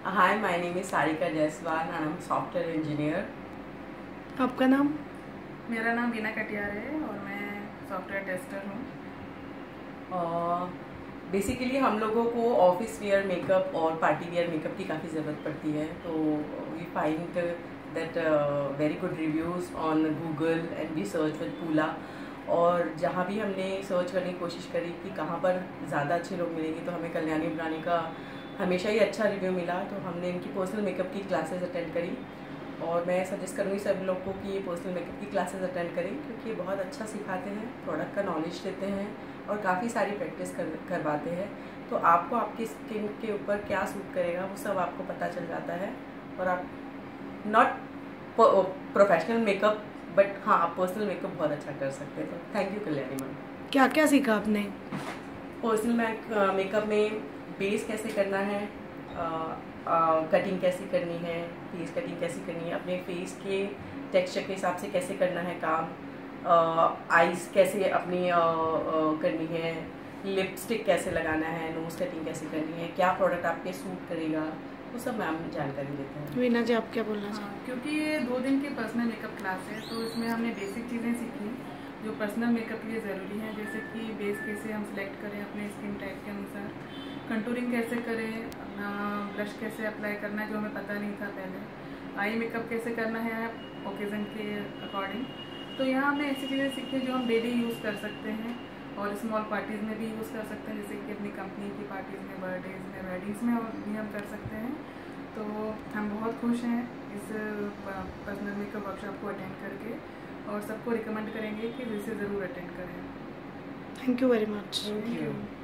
Hi, my name is Sarika Jaiswal and I'm software engineer. आपका नाम? मेरा नाम बीना कटियार है और मैं सॉफ्टवेयर टेस्टर हूँ। बेसिकली हम लोगों को ऑफिस वेयर मेकअप और पार्टी वेयर मेकअप की काफ़ी ज़रूरत पड़ती है, तो we find that very good reviews on Google and we search with पूला। और जहाँ भी हमने सर्च करने की कोशिश करी कि कहाँ पर ज़्यादा अच्छे लोग मिलेंगे, तो हमें कल्याणी ब्रानी का हमेशा ही अच्छा रिव्यू मिला। तो हमने इनकी पर्सनल मेकअप की क्लासेस अटेंड करी और मैं सजेस्ट करूँगी सब लोग को कि ये पर्सनल मेकअप की क्लासेस अटेंड करें, क्योंकि ये बहुत अच्छा सिखाते हैं, प्रोडक्ट का नॉलेज देते हैं और काफ़ी सारी प्रैक्टिस करवाते हैं। तो आपको आपकी स्किन के ऊपर क्या सूट करेगा वो सब आपको पता चल जाता है। और आप नॉट प्रोफेशनल मेकअप बट हाँ, आप पर्सनल मेकअप बहुत अच्छा कर सकते हैं। तो थैंक यू कल्याणी मैम। क्या क्या सीखा आपने? पर्सनल मेकअप में बेस कैसे करना है, कटिंग कैसे करनी है, फेस कटिंग कैसे करनी है, अपने फेस के टेक्सचर के हिसाब से कैसे करना है काम, आईज कैसे अपनी करनी है, लिपस्टिक कैसे लगाना है, नोज कटिंग कैसे करनी है, क्या प्रोडक्ट आपके सूट करेगा, वो सब मैम जानकारी देते हैं। वीना जी, आप क्या बोलना चाहिए? क्योंकि ये 2 दिन की पर्सनल मेकअप क्लास है, तो इसमें हमने बेसिक चीज़ें सीखी जो पर्सनल मेकअप के लिए ज़रूरी हैं, जैसे कि बेस कैसे हम सिलेक्ट करें अपने स्किन टाइप के अनुसार, कंटूरिंग कैसे करें, अपना ब्लश कैसे अप्लाई करना है जो हमें पता नहीं था पहले, आई मेकअप कैसे करना है ओकेज़न के अकॉर्डिंग। तो यहाँ हमने ऐसी चीज़ें सीखी जो हम डेली यूज़ कर सकते हैं और स्मॉल पार्टीज़ में भी यूज़ कर सकते हैं, जैसे कि अपनी कंपनी की पार्टीज़ में, बर्थडेज़ में, वेडिंग्स में भी हम कर सकते हैं। तो हम बहुत खुश हैं इस पर्सनल मेकअप वर्कशॉप को अटेंड करके और सबको रिकमेंड करेंगे कि इसे ज़रूर अटेंड करें। Thank you very much. Thank you.